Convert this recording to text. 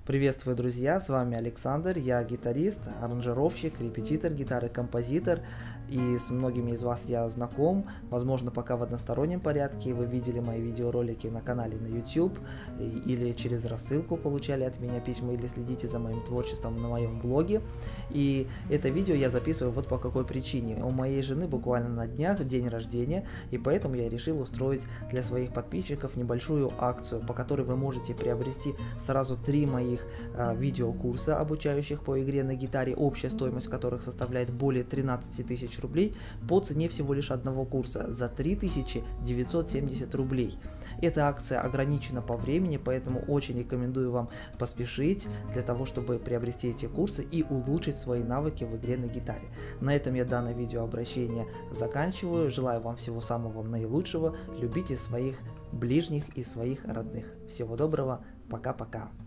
Приветствую, друзья, с вами Александр, я гитарист, аранжировщик, репетитор гитары, композитор, и с многими из вас я знаком, возможно, пока в одностороннем порядке, вы видели мои видеоролики на канале на YouTube, или через рассылку получали от меня письма, или следите за моим творчеством на моем блоге, и это видео я записываю вот по какой причине. У моей жены буквально на днях день рождения, и поэтому я решил устроить для своих подписчиков небольшую акцию, по которой вы можете приобрести сразу 3 моих видеокурса, обучающих по игре на гитаре, общая стоимость которых составляет более 13 тысяч рублей, по цене всего лишь одного курса за 3970 рублей. Эта акция ограничена по времени, поэтому очень рекомендую вам поспешить для того, чтобы приобрести эти курсы и улучшить свои навыки в игре на гитаре. На этом я данное видеообращение заканчиваю. Желаю вам всего самого наилучшего. Любите своих ближних и своих родных. Всего доброго. Пока-пока.